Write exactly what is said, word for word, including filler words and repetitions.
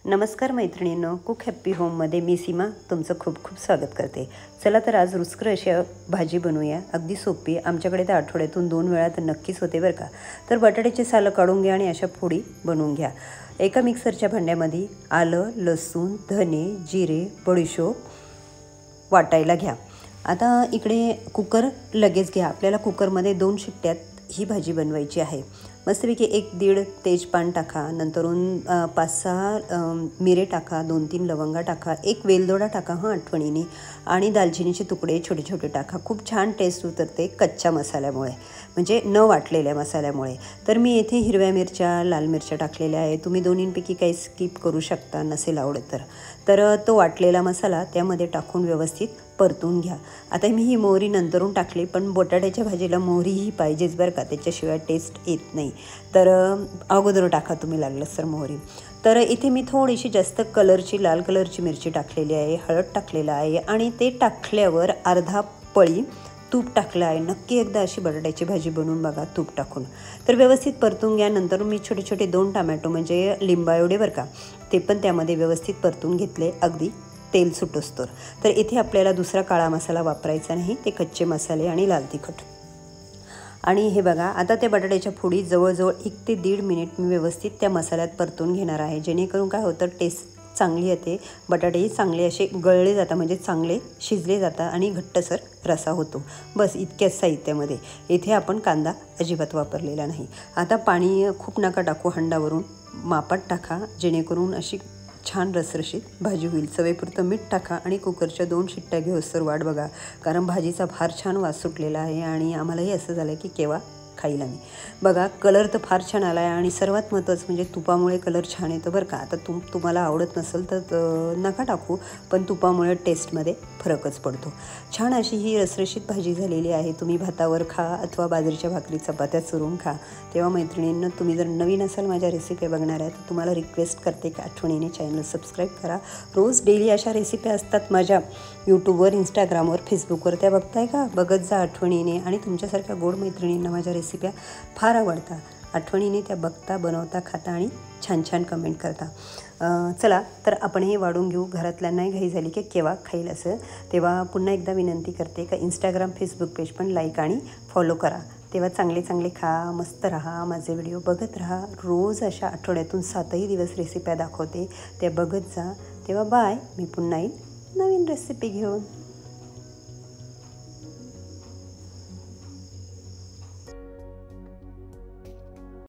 नमस्कार मैत्रिणींनो, cook happy होममध्ये मी सीमा तुमचं खूप खूप स्वागत करते। चला तर आज रुचकर अशी भाजी बनवूया। अगदी सोपी, आमच्याकडे तर आठवड्यातून दोन वेळा तर नक्कीच होते बरं का। तर बटाट्याची सालं काढून घ्या आणि अशा फोडी बनवून घ्या। एका मिक्सरच्या भांड्यामध्ये आलं, लसूण, धने, जिरे, बडीशोप वाटायला घ्या। आता इकडे कुकर लगेच घ्या। आपल्याला कुकरमध्ये दोन शिट्ट्यात ही भाजी बनवायची आहे। मस्तपैकी एक दीड तेजपान टाका, नंतरून पाच सहा मिरे टाका, दोन तीन लवंगा टाका, एक वेलदोडा टाका हां आठवणीने, आणि दालचिनीचे तुकडे छोटे छोटे टाका। खूप छान टेस्ट उतरते कच्च्या मसाल्यामुळे, म्हणजे न वाटलेल्या मसाल्यामुळे। तर मी येथे हिरव्या मिरच्या, लाल मिरच्या टाकलेल्या आहे। तुम्ही दोन्हींपैकी काही स्किप करू शकता नसेल आवडत तर तर तो वाटलेला मसाला त्यामध्ये टाकून व्यवस्थित परतून घ्या। आता मी ही मोहरी नंतरून टाकली, पण बटाट्याच्या भाजीला मोहरी ही पाहिजेच बरं का, त्याच्याशिवाय टेस्ट येत नाही। तर अगोदर टाका तुम्ही लागलंच तर मोहरी। तर इथे मी थोडीशी जास्त कलरची लाल कलरची मिरची टाकलेली आहे, हळद टाकलेला आहे, आणि ते टाकल्यावर अर्धा पळी तूप टाकलं आहे। नक्की एकदा अशी बटाट्याची भाजी बनवून बघा तूप टाकून। तर व्यवस्थित परतून घ्या। नंतर मी छोटे छोटे दोन टमॅटो म्हणजे लिंबा एवढे बरं का, ते पण त्यामध्ये व्यवस्थित परतून घेतले अगदी तेल सुटोस्तर। तर इथे आपल्याला दुसरा काळा मसाला वापरायचा नाही, ते कच्चे मसाले आणि लाल तिखट। आणि हे बघा, आता त्या बटाट्याच्या फोडी जवळजवळ एक ते दीड मिनिट मी व्यवस्थित त्या मसाल्यात परतून घेणार आहे, जेणेकरून काय होतं टेस्ट चांगली येते। बटाटेही चांगले असे गळले जातात, म्हणजे चांगले शिजले जातात आणि घट्टसर रसा होतो। बस इतक्याच साहित्यामध्ये। इथे आपण कांदा अजिबात वापरलेला नाही। आता पाणी खूप नका टाकू, हंडावरून मापात टाका, जेणेकरून अशी छान रसरशीत भाजी होईल। चवीपुरतं मीठ टाका आणि कुकरच्या दोन शिट्ट्या घेऊसर वाट बघा, कारण भाजीचा फार छान वास सुटलेला आहे आणि आम्हालाही असं झालं की केव्हा खाईल आम्ही। बघा कलर तर फार छान आला आहे, आणि सर्वात महत्त्वाचं म्हणजे तुपामुळे कलर छान येतो बरं का। आता तुम तुम्हाला आवडत नसेल तर नका टाकू, पण तुपामुळे टेस्टमध्ये फरकच पडतो। छान अशी ही रसरशीत भाजी झालेली आहे। तुम्ही भातावर खा अथवा बाजरीच्या भाकरी चपात्या चुरून खा। तेव्हा मैत्रिणींना, तुम्ही जर नवीन असाल माझ्या रेसिपी बघणार आहे तर तुम्हाला रिक्वेस्ट करते की आठवणीने चॅनल सबस्क्राईब करा। रोज डेली अशा रेसिपी असतात माझ्या यूट्यूबवर, इंस्टाग्रामवर, फेसबुकवर, त्या बघताय का? बघत जा आठवणीने। आणि तुमच्यासारख्या गोड मैत्रिणींना माझ्या रेसिप्या फार आवडतात। आठवणीने त्या बघता, बनवता, खाता आणि छान छान कमेंट करता। चला तर आपण हे वाढून घेऊ। घरातल्यांनाही घाई झाली की केव्हा खाईल असं। तेव्हा पुन्हा एकदा विनंती करते का इंस्टाग्राम, फेसबुक पेज पण लाईक आणि फॉलो करा। तेव्हा चांगले चांगले खा, मस्त राहा, माझे व्हिडिओ बघत राहा। रोज अशा आठवड्यातून सातही दिवस रेसिप्या दाखवते, त्या बघत जा। तेव्हा बाय, मी पुन्हा येईल नवीन रेसिपी घेऊन।